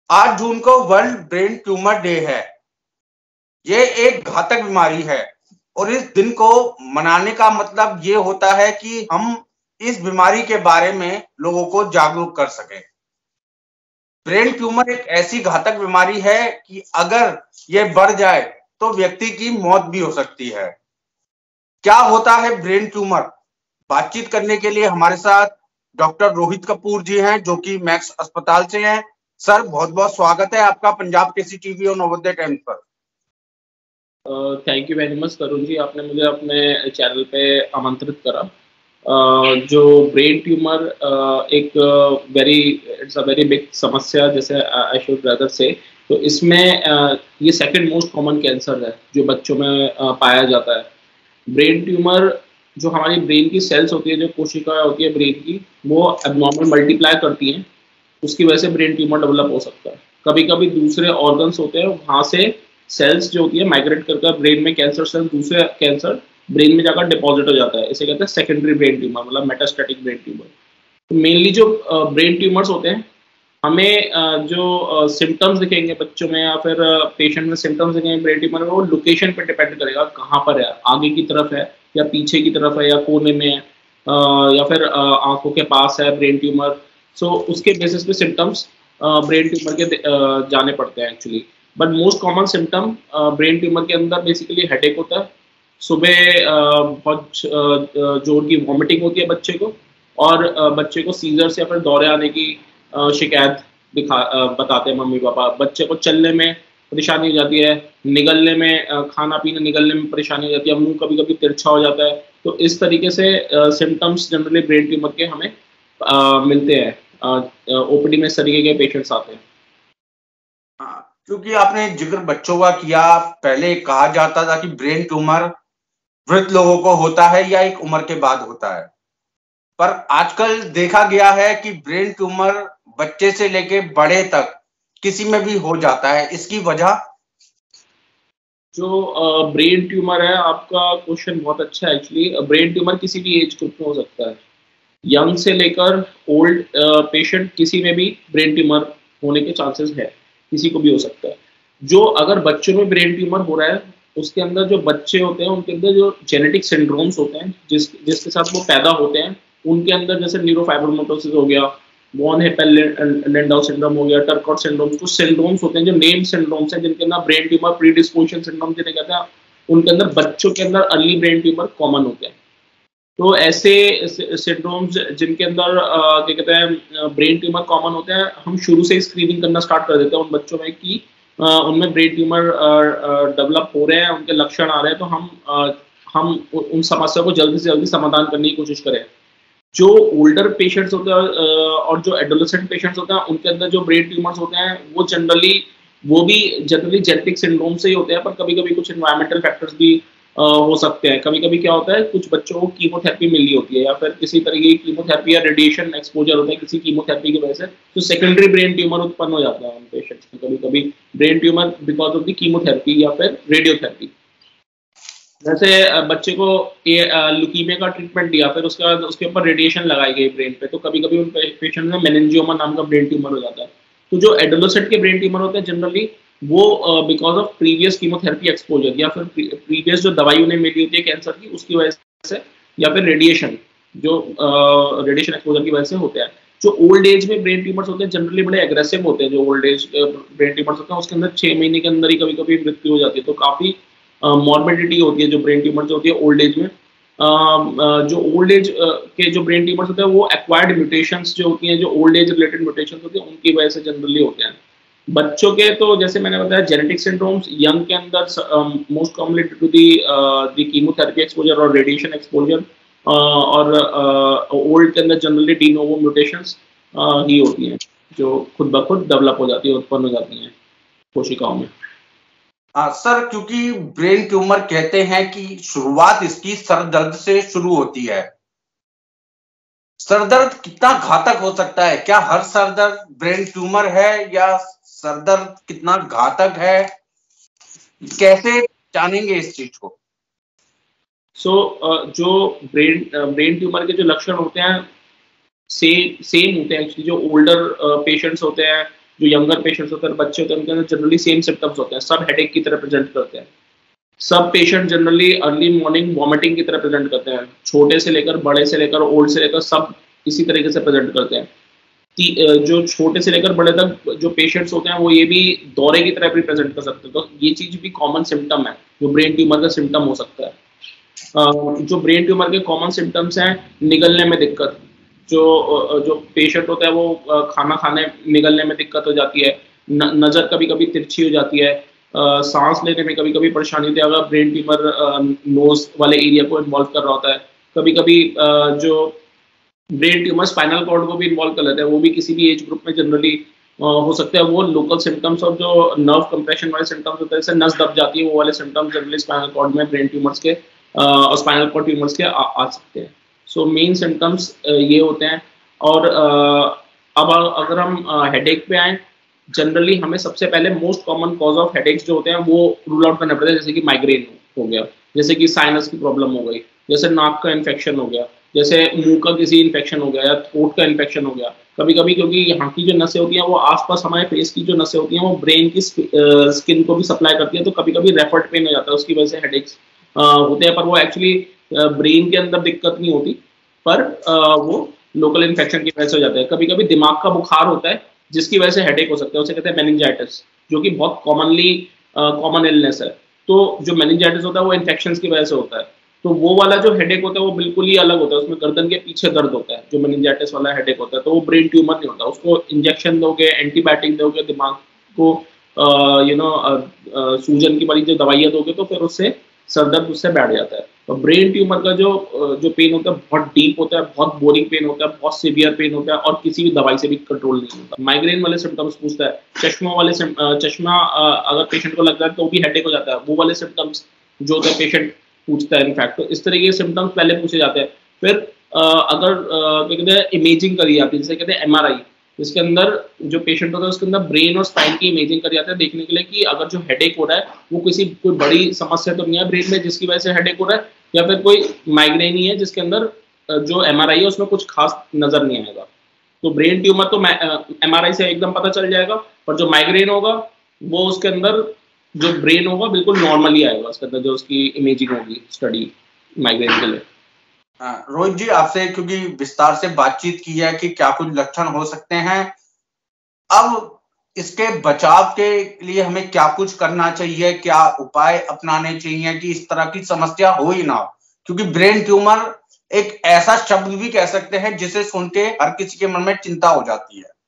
8 जून को world brain tumour day है। ये एक घातक बीमारी है और इस दिन को मनाने का मतलब ये होता है कि हम इस बीमारी के बारे में लोगों को जागरूक कर सकें। ब्रेन ट्यूमर एक ऐसी घातक बीमारी है कि अगर यह बढ़ जाए तो व्यक्ति की मौत भी हो सकती है। क्या होता है ब्रेन ट्यूमर? बातचीत करने के लिए हमारे साथ डॉक्टर रोहित कपूर जी हैं, जो कि मैक्स अस्पताल से हैं। सर, बहुत बहुत स्वागत है आपका पंजाब केसी टीवी और नवोदय टाइम्स पर। Thank you very much Tarun ji, आपने मुझे अपने चैनल पे आमंत्रित करा। जो ब्रेन ट्यूमर एक इट्स अ वेरी बिग समस्या, जैसे आई शुड रादर से। तो इसमें ये सेकंड मोस्ट कॉमन कैंसर है जो बच्चों में पाया जाता है। ब्रेन ट्यूमर, जो हमारी ब्रेन की सेल्स होती है, जो कोशिकाएं होती है ब्रेन की, वो एबनॉर्मल मल्टीप्लाई करती हैं। उसकी वजह से ब्रेन ट्यूमर डेवलप हो सकता है। कभी कभी दूसरे ऑर्गन्स होते हैं, वहाँ से सेल्स जो होती है माइग्रेट करकर ब्रेन में, कैंसर सेल दूसरे कैंसर ब्रेन में जाकर डिपॉजिट हो जाता है। इसे कहते हैं सेकेंडरी ब्रेन ट्यूमर, मतलब मेटास्टैटिक ब्रेन ट्यूमर। तो मेनली जो ब्रेन ट्यूमर्स होते हैं, हमें जो सिम्टम्स दिखेंगे बच्चों में या फिर पेशेंट में सिम्टम्स दिखेंगे ब्रेन ट्यूमर में, वो लोकेशन पे डिपेंड करेगा कहाँ पर है, आगे की तरफ है या पीछे की तरफ है या कोने में है, या फिर आंखों के पास है ब्रेन ट्यूमर। सो उसके बेसिस पे सिम्टम्स ब्रेन ट्यूमर के जाने पड़ते हैं actually. But most common symptom brain tumour के अंदर बेसिकली हेडेक होता है। सुबह बहुत जोर की वॉमिटिंग होती है बच्चे को, और बच्चे को सीजर्स या फिर दौरे आने की शिकायत बताते हैं मम्मी पापा। बच्चे को चलने में परेशानी हो जाती है, निगलने में, खाना पीना निगलने में परेशानी हो जाती है, मुंह कभी कभी तिरछा हो जाता है। तो इस तरीके से सिम्टम्स जनरली ब्रेन ट्यूमर के हमें मिलते हैं। ओपीडी में इस तरीके के पेशेंट्स आते हैं। क्योंकि आपने जिक्र बच्चों का किया, पहले कहा जाता था कि ब्रेन ट्यूमर वृद्ध लोगों को होता है या एक उम्र के बाद होता है, पर आजकल देखा गया है कि ब्रेन ट्यूमर बच्चे से लेके बड़े तक किसी में भी हो जाता है। इसकी वजह? जो ब्रेन ट्यूमर है, आपका क्वेश्चन बहुत अच्छा है एक्चुअली। ब्रेन ट्यूमर किसी भी एज ग्रुप में हो सकता है, यंग से लेकर ओल्ड पेशेंट, किसी में भी ब्रेन ट्यूमर होने के चांसेस है, किसी को भी हो सकता है। जो अगर बच्चों में ब्रेन ट्यूमर हो रहा है, उसके अंदर जो बच्चे होते हैं उनके अंदर जो जेनेटिक सिंड्रोम्स होते हैं, जिसके साथ वो पैदा होते हैं, उनके अंदर जैसे न्यूरोफाइब्रोमोटोसिस हो गया, वॉन हेपेल लैंडौ सिंड्रोम हो गया, टर्कॉट सिंड्रोम, कुछ सिंड्रोम्स होते हैं जो नेम सिंड्रोम्स हैं, जिनके अंदर ब्रेन ट्यूमर, प्रीडिस्पोजिशन सिंड्रोम जिन्हें कहते हैं, उनके अंदर बच्चों के अंदर अर्ली ब्रेन ट्यूमर कॉमन होते हैं। तो ऐसे सिंड्रोम्स जिनके अंदर क्या कहते हैं ब्रेन ट्यूमर कॉमन होते हैं, हम शुरू से ही स्क्रीनिंग करना स्टार्ट कर देते हैं उन बच्चों में कि उनमें ब्रेन ट्यूमर डेवलप हो रहे हैं, उनके लक्षण आ रहे हैं, तो हम उन समस्या को जल्दी से जल्दी समाधान करने की कोशिश करें। जो ओल्डर पेशेंट्स होते हैं और जो एडोलेसेंट पेशेंट्स होते हैं, उनके अंदर जो ब्रेन ट्यूमर्स होते हैं वो भी जनरली जेनेटिक सिंड्रोम से ही होते हैं, पर कभी कभी कुछ एनवायरमेंटल फैक्टर्स भी हो सकते हैं। कभी कभी क्या होता है, कुछ बच्चों को कीमोथेरेपी मिली होती है या फिर किसी तरीके की कीमोथेरेपी या रेडिएशन एक्सपोजर होता है किसी कीमोथेरेपी की वजह से, तो सेकेंडरी ब्रेन ट्यूमर उत्पन्न हो जाता है उन पेशेंट्स में। कभी कभी brain tumour because of the chemotherapy या फिर रेडियोथेरेपी। जैसे बच्चे को लुकीमिया का ट्रीटमेंट दिया, फिर उसके बाद उसके ऊपर रेडिएशन लगाई गई ब्रेन पे, तो कभी कभी उन पेशेंट में मेनिंजियोमा नाम का ब्रेन ट्यूमर हो जाता है। तो जो एडोलेसेंट के ब्रेन ट्यूमर होते हैं जनरली वो because of previous chemotherapy exposure या फिर प्रीवियस जो दवाई उन्हें मिली होती है कैंसर की, उसकी वजह से, या फिर रेडिएशन, जो रेडिएशन एक्सपोजर की वजह से होते हैं। जो ओल्ड एज में ब्रेन ट्यूमर्स होते हैं जनरली बड़े एग्रेसिव होते हैं। जो ओल्ड एज ब्रेन ट्यूमर्स होते हैं उसके अंदर 6 महीने के अंदर ही कभी कभी मृत्यु हो जाती है। तो काफी मॉर्बिडिटी होती है जो ब्रेन ट्यूमर जो होती है ओल्ड एज में। जो ओल्ड एज के जो ब्रेन ट्यूमर्स होते हैं वो एक्वायर्ड म्यूटेशंस जो होती हैं, जो ओल्ड एज रिलेटेड म्यूटेशंस होती हैं, उनकी वजह से जनरली होते हैं। बच्चों के तो जैसे मैंने बताया जेनेटिक सिंड्रोम्स, यंग के अंदर most commonly due to the chemotherapy exposure और रेडिएशन एक्सपोजर, और ओल्ड के अंदर जनरली डी नोवो म्यूटेशंस ही होती हैं जो खुद ब खुद डेवलप हो जाती है, उत्पन्न हो जाती हैं कोशिकाओं में। सर, क्योंकि ब्रेन ट्यूमर कहते हैं कि शुरुआत इसकी सर दर्द से शुरू होती है। सर दर्द कितना घातक हो सकता है? क्या हर सर दर्द ब्रेन ट्यूमर है, या सर दर्द कितना घातक है, कैसे जानेंगे इस चीज को? जो ब्रेन ट्यूमर के जो लक्षण होते हैं सेम होते हैं एक्चुअली। जो ओल्डर पेशेंट्स होते हैं जो यंगर पेशेंट्स होते हैं, बच्चे होते हैं, उनके अंदर जनरली सेम सिम्टम्स होते हैं, सब हेडेक की तरह प्रेजेंट करते हैं। सब patient generally early morning vomiting की तरह प्रेजेंट करते हैं, छोटे से लेकर बड़े से लेकर ओल्ड से लेकर सब इसी तरीके से प्रेजेंट करते हैं। जो छोटे से लेकर बड़े तक जो पेशेंट्स होते हैं वो ये भी दौरे की तरह भी प्रेजेंट कर सकते हैं, तो ये चीज भी कॉमन सिम्टम है जो ब्रेन ट्यूमर का सिम्टम हो सकता है। जो ब्रेन ट्यूमर के कॉमन सिम्टम्स हैं, निगलने में दिक्कत, जो पेशेंट होता है वो खाना खाने निगलने में दिक्कत हो जाती है, नजर कभी कभी तिरछी हो जाती है, सांस लेने में कभी कभी परेशानी होती है अगर ब्रेन ट्यूमर नोज वाले एरिया को इन्वॉल्व कर रहा होता है। कभी कभी जो ब्रेन ट्यूमर स्पाइनल कॉर्ड को भी इन्वॉल्व कर लेता है, वो भी किसी भी एज ग्रुप में जनरली हो सकता है। वो लोकल सिम्टम्स और जो नर्व कंप्रेशन वाले सिम्टम्स होते हैं, जैसे नस दब जाती है, वो वाले सिम्टम्स जनरली स्पाइनल कॉर्ड में ब्रेन ट्यूमर्स के और स्पाइनल कॉर्ड ट्यूमर्स के आ सकते हैं। सो मेन सिम्टम्स ये होते हैं। और अब अगर हम हेडेक पे आए, जनरली हमें सबसे पहले most common cause of headaches जो होते हैं वो रूल आउट करना पड़ता है, जैसे कि माइग्रेन हो गया, जैसे कि साइनस की प्रॉब्लम हो गई, जैसे नाक का इन्फेक्शन हो गया, जैसे मुंह का किसी इन्फेक्शन हो गया या थ्रोट का इन्फेक्शन हो गया। कभी कभी क्योंकि यहाँ की जो नसें होती हैं वो आसपास हमारे फेस की जो नसें होती हैं वो ब्रेन की स्किन को भी सप्लाई करती है, तो कभी कभी रेफर्ड पेन हो जाता है, उसकी वजह से हेडेक्स होते हैं। पर वो एक्चुअली ब्रेन के अंदर दिक्कत नहीं होती, पर वो लोकल इन्फेक्शन की वजह से हो जाता है। कभी कभी दिमाग का बुखार होता है जिसकी वजह से हेडेक हो सकता है, उसे कहते हैं मेनिंजाइटिस, जो कि बहुत कॉमन इलनेस है। तो जो मेनिंजाइटिस होता है वो इन्फेक्शन की वजह से होता है, तो वो वाला जो हेडेक होता है वो बिल्कुल ही अलग होता है, उसमें गर्दन के पीछे दर्द होता है जो मेनिंजाइटिस वाला हेडेक होता है, तो वो ब्रेन ट्यूमर नहीं होता। उसको इंजेक्शन दोगे, एंटीबायोटिक दोगे, दिमाग को सूजन की बड़ी जो दवाइयाँ दोगे तो फिर उससे सर दर्द उससे बैठ जाता है। तो ब्रेन ट्यूमर का जो पेन होता है बहुत डीप होता है, बहुत बोरिंग पेन होता है, बहुत सीवियर पेन होता है और किसी भी दवाई से भी कंट्रोल नहीं होता। माइग्रेन वाले सिम्टम्स पूछता है, चश्मा अगर पेशेंट को लगता है तो भी हेडेक हो जाता है, वो वाले सिम्टम्स जो होता है पेशेंट पूछता है। इनफैक्ट तो इस तरीके के सिम्टम्स पहले पूछे जाते हैं। फिर अगर क्या कहते हैं इमेजिंग करी जाती है, जिसे कहते हैं एमआरआई, जिसके अंदर जो पेशेंट होता है उसके अंदर ब्रेन और स्पाइन की इमेजिंग करी जाती है, देखने के लिए कि अगर जो हेडेक हो रहा है वो कोई बड़ी समस्या तो नहीं है ब्रेन में जिसकी वजह से हेडेक हो रहा है, या फिर कोई माइग्रेन ही है जिसके अंदर जो एमआरआई है उसमें कुछ खास नजर नहीं आएगा। तो ब्रेन ट्यूमर तो एमआरआई से एकदम पता चल जाएगा, पर जो माइग्रेन होगा वो उसके अंदर जो ब्रेन होगा बिल्कुल नॉर्मली आएगा, उसके अंदर जो उसकी इमेजिंग होगी स्टडी माइग्रेन के लिए। रोहित जी, आपसे क्योंकि विस्तार से बातचीत की है कि क्या कुछ लक्षण हो सकते हैं, अब इसके बचाव के लिए हमें क्या कुछ करना चाहिए, क्या उपाय अपनाने चाहिए कि इस तरह की समस्या हो ही ना, क्योंकि ब्रेन ट्यूमर एक ऐसा शब्द भी कह सकते हैं जिसे सुन के हर किसी के मन में चिंता हो जाती है।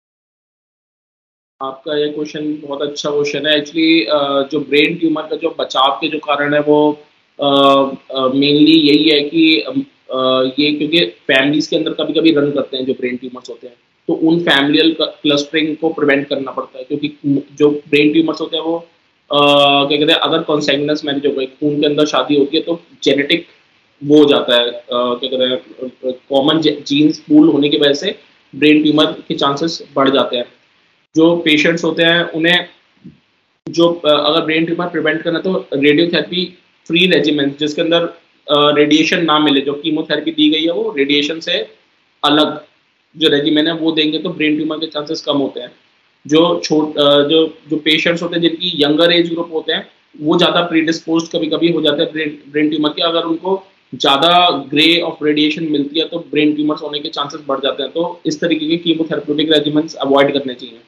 आपका ये क्वेश्चन बहुत अच्छा क्वेश्चन है। एक्चुअली जो ब्रेन ट्यूमर का जो बचाव के जो कारण है वो मेनली यही है कि ये क्योंकि फैमिलीज के अंदर कभी कभी रन करते हैं जो ब्रेन ट्यूमर्स होते हैं, तो उन फैमिलियल क्लस्टरिंग को प्रिवेंट करना पड़ता है, क्योंकि जो ब्रेन ट्यूमर्स होते हैं वो क्या कहते हैं अगर कॉन्सैग्यूनियस मैरिज हो गई, खून के अंदर शादी होती है, तो जेनेटिक वो हो जाता है, क्या कहते हैं कॉमन जीन्स पूल होने की वजह से ब्रेन ट्यूमर के चांसेस बढ़ जाते हैं। जो पेशेंट्स होते हैं उन्हें जो अगर ब्रेन ट्यूमर प्रिवेंट करना तो रेडियोथेरेपी फ्री रेजिमेंट, जिसके अंदर रेडिएशन ना मिले, जो कीमोथेरेपी दी गई है वो रेडिएशन से अलग जो रेजिमेंट है वो देंगे तो ब्रेन ट्यूमर के चांसेस कम होते हैं। जो पेशेंट्स होते हैं जिनकी यंगर एज ग्रुप होते हैं वो ज़्यादा प्रीडिस्पोज कभी कभी हो जाते हैं ब्रेन ट्यूमर के, अगर उनको ज़्यादा ग्रे ऑफ रेडिएशन मिलती है तो ब्रेन ट्यूमर्स होने के चांसेस बढ़ जाते हैं। तो इस तरीके के कीमोथेरेप्यूटिक रेजिमेंट्स अवॉइड करने चाहिए।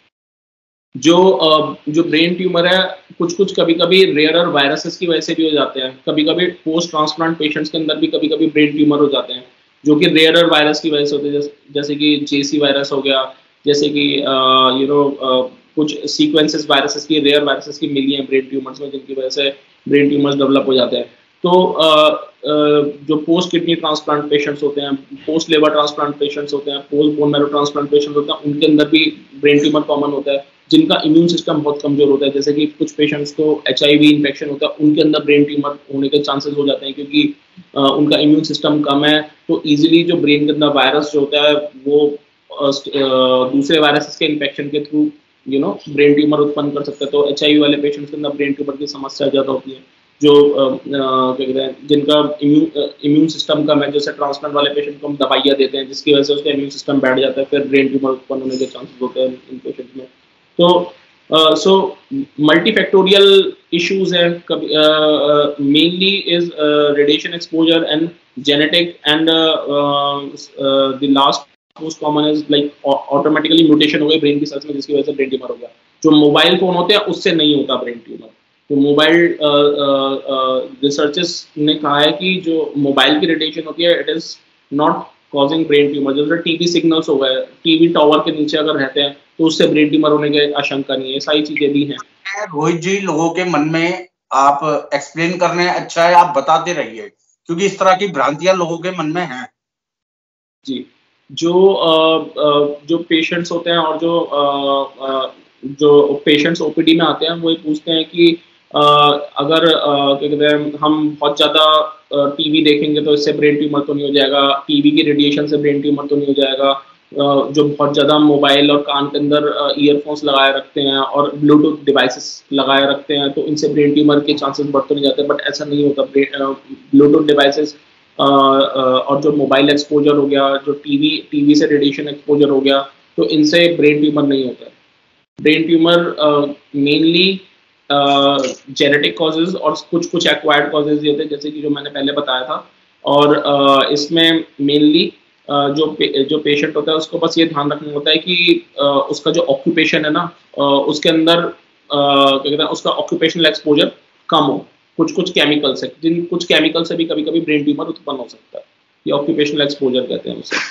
जो ब्रेन ट्यूमर है कुछ कभी कभी रेयरर वायरसेस की वजह से भी हो जाते हैं, कभी कभी पोस्ट ट्रांसप्लांट पेशेंट्स के अंदर भी कभी कभी ब्रेन ट्यूमर हो जाते हैं जो कि रेयरर वायरस की वजह से होते हैं, जैसे कि जेसी वायरस हो गया, जैसे कि कुछ सीक्वेंसेस वायरसेस की, रेयर वायरसेस की मिली हैं ब्रेन ट्यूमर्स में, जिनकी वजह से ब्रेन ट्यूमर्स डेवलप हो जाते हैं। तो जो पोस्ट किडनी ट्रांसप्लांट पेशेंट्स होते हैं, पोस्ट लिवर ट्रांसप्लांट पेशेंट्स होते हैं, post bone marrow transplant patients होते हैं, उनके अंदर भी ब्रेन ट्यूमर कॉमन होता है, जिनका इम्यून सिस्टम बहुत कमजोर होता है। जैसे कि कुछ पेशेंट्स को HIV इन्फेक्शन होता है, उनके अंदर ब्रेन ट्यूमर होने के चांसेस हो जाते हैं, क्योंकि उनका इम्यून सिस्टम कम है, तो ईजिली जो ब्रेन के अंदर वायरस जो होता है वो दूसरे वायरसेस के इन्फेक्शन के थ्रू ब्रेन ट्यूमर उत्पन्न कर सकता है। तो HIV वाले पेशेंट्स के अंदर ब्रेन ट्यूमर की समस्या ज़्यादा होती है। जो क्या कहते हैं, जिनका इम्यून सिस्टम कम है, जैसे ट्रांसप्लांट वाले पेशेंट को हम दवाइयाँ देते हैं जिसकी वजह से उसका इम्यून सिस्टम बैठ जाता है, फिर ब्रेन ट्यूमर उत्पन्न होने के चांसेस होते हैं इन पेशेंट में। तो सो मल्टीफैक्टोरियल इश्यूज है, कभी mainly is radiation exposure and genetic, and the last most common is like automatically mutation हो गई ब्रेन की सेल्स में जिसकी वजह से ब्रेन ट्यूमर हो गया। जो मोबाइल फोन होते हैं उससे नहीं होता ब्रेन ट्यूमर। तो मोबाइल रिसर्चर्स ने कहा है कि जो मोबाइल की रेडिएशन होती है it is not causing brain tumour. जैसे टीवी सिग्नल्स हो गए, टीवी टावर के नीचे अगर रहते हैं तो उससे ब्रेन ट्यूमर होने की आशंका नहीं है, सारी चीजें भी हैं। रोहित जी, लोगों के मन में आप एक्सप्लेन कर रहे हैं, अच्छा है आप बताते रहिए, क्योंकि इस तरह की भ्रांतियां लोगों के मन में हैं। जी, जो पेशेंट्स होते हैं और जो पेशेंट्स ओपीडी में आते हैं वो ये पूछते हैं कि अगर क्या कहते हैं हम बहुत ज़्यादा टीवी देखेंगे तो इससे ब्रेन ट्यूमर तो नहीं हो जाएगा, टीवी की रेडिएशन से ब्रेन ट्यूमर तो नहीं हो जाएगा, जो बहुत ज़्यादा मोबाइल और कान के अंदर ईयरफोन्स लगाए रखते हैं और ब्लूटूथ डिवाइसेस लगाए रखते हैं तो इनसे ब्रेन ट्यूमर के चांसेस बढ़ तो नहीं जाते। बट ऐसा नहीं होता। ब्लूटूथ डिवाइसेस और जो मोबाइल एक्सपोजर हो गया, जो टीवी से रेडिएशन एक्सपोजर हो गया, तो इनसे ब्रेन ट्यूमर नहीं होता है। Brain tumour mainly genetic causes और कुछ कुछ एक्वायर्ड कॉजेज ये होते हैं, जैसे कि जो मैंने पहले बताया था। और इसमें मेनली जो पेशेंट होता है उसको बस ये ध्यान रखना होता है कि उसका जो ऑक्यूपेशन है ना, उसके अंदर क्या कहते हैं उसका ऑक्यूपेशनल एक्सपोजर कम हो कुछ कुछ केमिकल से, जिन कुछ केमिकल से भी कभी कभी ब्रेन ट्यूमर उत्पन्न हो सकता है। ये ऑक्यूपेशनल एक्सपोजर कहते हैं उसे।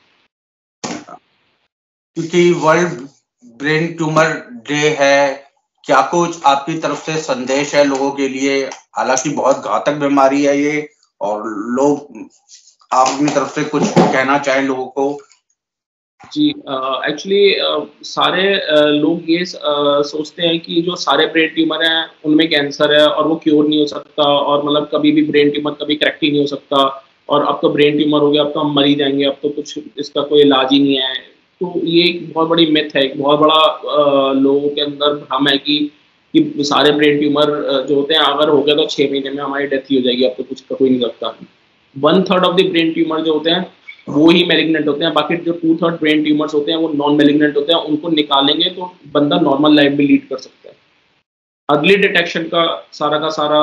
क्योंकि वर्ल्ड ब्रेन ट्यूमर डे है, क्या कुछ आपकी तरफ से संदेश है लोगों के लिए? हालांकि बहुत घातक बीमारी है ये, और लोग आप अपनी तरफ से कुछ कहना चाहें लोगों को? जी, एक्चुअली सारे लोग ये सोचते हैं कि जो सारे ब्रेन ट्यूमर हैं उनमें कैंसर है और वो क्योर नहीं हो सकता, और मतलब कभी भी ब्रेन ट्यूमर कभी करेक्ट ही नहीं हो सकता, और अब तो ब्रेन ट्यूमर हो गया अब तो हम मर ही जाएंगे, अब तो कुछ इसका कोई इलाज ही नहीं है। तो ये एक बहुत बड़ी मिथ है, एक बहुत बड़ा लोगों के अंदर भ्रम है कि सारे ब्रेन ट्यूमर जो होते हैं अगर हो गया तो 6 महीने में हमारी डेथ ही हो जाएगी, अब तो कुछ हो ही नहीं सकता। 1/3 ऑफ द ब्रेन ट्यूमर जो होते हैं वो ही मैलिग्नेंट होते हैं, बाकी जो 2/3 ब्रेन ट्यूमर्स होते हैं वो नॉन मैलिग्नेंट होते हैं। उनको निकालेंगे तो बंदा नॉर्मल लाइफ भी लीड कर सकता है। अर्ली डिटेक्शन का सारा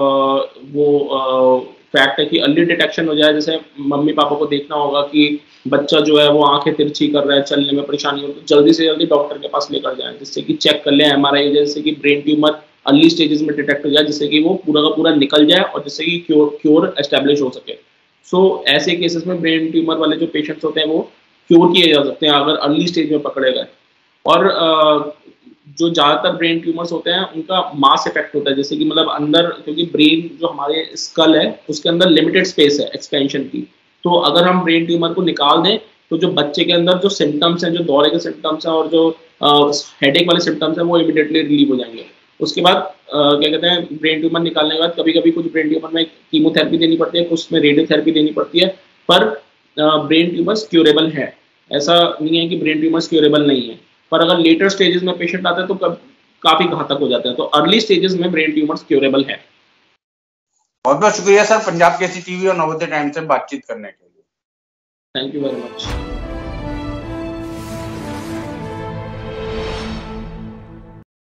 वो फैक्ट है कि अर्ली डिटेक्शन हो जाए। जैसे मम्मी पापा को देखना होगा कि बच्चा जो है वो आंखें तिरछी कर रहा है, चलने में परेशानी हो, तो जल्दी से जल्दी डॉक्टर के पास लेकर जाएं, जिससे कि चेक कर लें MRI, जैसे कि ब्रेन ट्यूमर अर्ली स्टेजेस में डिटेक्ट हो जाए, जिससे कि वो पूरा का पूरा निकल जाए और जिससे कि क्योर एस्टेब्लिश हो सके। सो ऐसे केसेस में ब्रेन ट्यूमर वाले जो पेशेंट्स होते हैं वो क्योर किए जा सकते हैं अगर अर्ली स्टेज में पकड़े गए। और जो ज़्यादातर ब्रेन ट्यूमर्स होते हैं उनका मास इफेक्ट होता है, जैसे कि मतलब अंदर, क्योंकि ब्रेन जो हमारे स्कल है उसके अंदर लिमिटेड स्पेस है एक्सपेंशन की, तो अगर हम ब्रेन ट्यूमर को निकाल दें तो जो बच्चे के अंदर जो सिम्टम्स हैं, जो दौरे के सिम्टम्स हैं और जो हेडेक वाले सिम्टम्स हैं वो इमीडिएटली रिलीव हो जाएंगे। उसके बाद क्या कहते हैं ब्रेन ट्यूमर निकालने के बाद कभी कभी कुछ ब्रेन ट्यूमर में कीमोथेरेपी देनी पड़ती है, कुछ में रेडियोथेरेपी देनी पड़ती है, पर ब्रेन ट्यूमर्स क्यूरेबल है। ऐसा नहीं है कि ब्रेन ट्यूमर्स क्यूरेबल नहीं है, पर अगर लेटर स्टेजेस में पेशेंट आता है तो काफी घातक हो जाता है। तो अर्ली स्टेजेस में ब्रेन ट्यूमर्स क्यूरेबल है। बहुत बहुत शुक्रिया सर पंजाब केसी टीवी और नवोदय टाइम्स से बातचीत करने के लिए। Thank you very much.